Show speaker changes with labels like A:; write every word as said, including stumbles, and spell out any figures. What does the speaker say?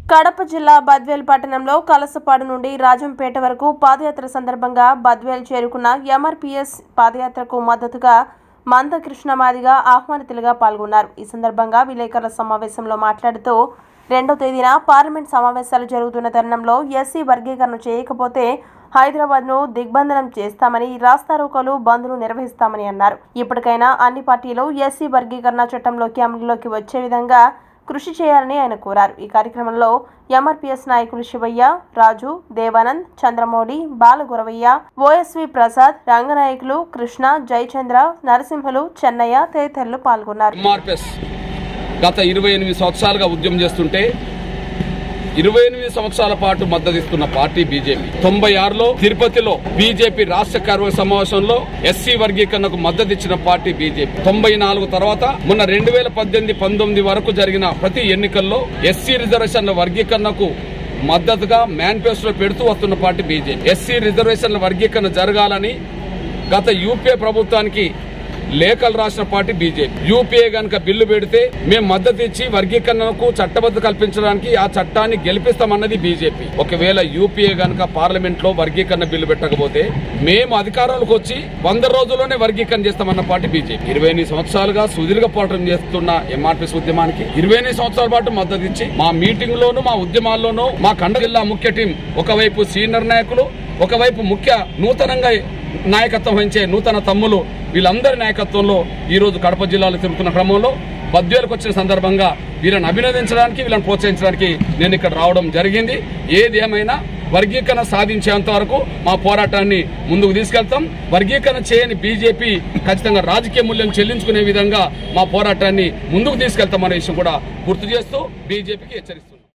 A: కడప జిల్లా బద్వేల్ పట్టణంలో కలసపాడు నుండి రాజంపేట వరకు పాదయాత్ర సందర్భంగా బద్వేల్ చేరుకున్న ఎంఆర్పీఎస్ పాదయాత్రకు మద్దతుగా మందకృష్ణ మాదిగ ఆహ్వానితులుగా పాల్గొన్నారు. ఈ సందర్భంగా విలేకరుల సమావేశంలో మాట్లాడుతూ రెండో తేదీన పార్లమెంట్ సమావేశాలు జరుగుతున్న తరుణంలో ఎస్సీ వర్గీకరణ చేయకపోతే హైదరాబాద్ను దిగ్బంధనం చేస్తామని, రాస్తారోకోలు, బంద్లు నిర్వహిస్తామని అన్నారు. ఇప్పటికైనా అన్ని పార్టీలు ఎస్సీ వర్గీకరణ చట్టంలోకి అమలులోకి వచ్చే విధంగా కృషి చేయాలని ఆయన కోరారు. ఈ కార్యక్రమంలో ఎంఆర్పీఎస్ నాయకులు శివయ్య, రాజు, దేవానంద్, చంద్రమౌళి, బాలగురవయ్య, ఓఎస్వి ప్రసాద్, రంగనాయకులు, కృష్ణ, జయచంద్ర, నరసింహులు, చెన్నయ్య తదితరులు పాల్గొన్నారు.
B: గత ఇరవై ఎనిమిది సంవత్సరాలుగా ఉద్యమం చేస్తుంటే ఇరవై ఎనిమిది సంవత్సరాల పాటు మద్దతిస్తున్న పార్టీ బీజేపీ. తొంభై ఆరులో తిరుపతిలో బీజేపీ రాష్ట్ర కార్యవర్గ సమావేశంలో ఎస్సీ వర్గీకరణకు మద్దతు ఇచ్చిన పార్టీ బీజేపీ. తొంభై నాలుగు తర్వాత మొన్న రెండు వేల పద్దెనిమిది పంతొమ్మిది వరకు జరిగిన ప్రతి ఎన్నికల్లో ఎస్సీ రిజర్వేషన్ల వర్గీకరణకు మద్దతుగా మేనిఫెస్టో పెడుతూ వస్తున్న పార్టీ బీజేపీ. ఎస్సీ రిజర్వేషన్ల వర్గీకరణ జరగాలని గత యూపీఏ ప్రభుత్వానికి లేఖలు రాసిన పార్టీ బీజేపీ. యూపీఏ గనక బిల్లు పెడితే మేము మద్దతు ఇచ్చి వర్గీకరణకు చట్టబద్ధ కల్పించడానికి ఆ చట్టాన్ని గెలిపిస్తామన్నది బీజేపీ. ఒకవేళ యూపీఏ గనక పార్లమెంట్ లో వర్గీకరణ బిల్లు పెట్టకపోతే మేము అధికారంలోకి వచ్చి వంద రోజుల్లోనే వర్గీకరణ చేస్తామన్న పార్టీ బీజేపీ. ఇరవై ఎనిమిది సంవత్సరాలుగా సుదీర్ఘ పోరాటం చేస్తున్న ఎంఆర్పీఎస్ ఉద్యమానికి ఇరవై ఎనిమిది సంవత్సరాల పాటు మద్దతు ఇచ్చి మా మీటింగ్ లోను, మా ఉద్యమాల్లోనూ మా ఖండ జిల్లా ముఖ్య టీం ఒకవైపు సీనియర్ నాయకులు, ఒకవైపు ముఖ్య నూతనంగా నాయకత్వం వహించే నూతన తమ్ములు, వీళ్ళందరి నాయకత్వంలో ఈ రోజు కడప జిల్లాలో తిరుగుతున్న క్రమంలో బద్వేలకు వచ్చిన సందర్భంగా వీళ్ళని అభినందించడానికి, వీళ్ళని ప్రోత్సహించడానికి నేను ఇక్కడ రావడం జరిగింది. ఏది ఏమైనా వర్గీకరణ సాధించేంత వరకు మా పోరాటాన్ని ముందుకు తీసుకెళ్తాం. వర్గీకరణ చేయని బీజేపీ ఖచ్చితంగా రాజకీయ మూల్యం చెల్లించుకునే విధంగా మా పోరాటాన్ని ముందుకు తీసుకెళ్తామనే విషయం కూడా గుర్తు చేస్తూ బీజేపీకి హెచ్చరిస్తుంది.